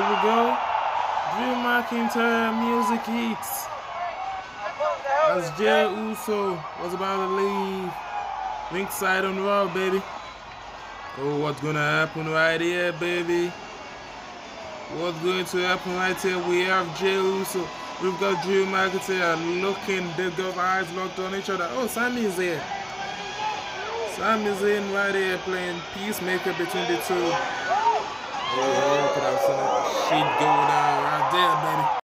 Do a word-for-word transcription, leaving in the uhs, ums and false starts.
we go. Drew McIntyre music hits. As Jey Uso was about to leave ringside on Raw, baby. Oh, what's gonna happen right here, baby? What's going to happen right here? We have Jey Uso. We've got Drew McIntyre looking. They've got eyes locked on each other. Oh, Sami is here. Sami's in right here playing peacemaker between the two. Oh, could have seen it. She'd go down right there, baby.